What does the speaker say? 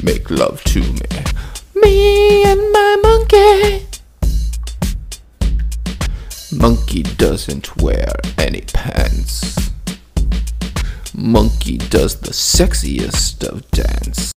make love to me. Me and my monkey. Monkey doesn't wear any pants. Monkey does the sexiest of dance.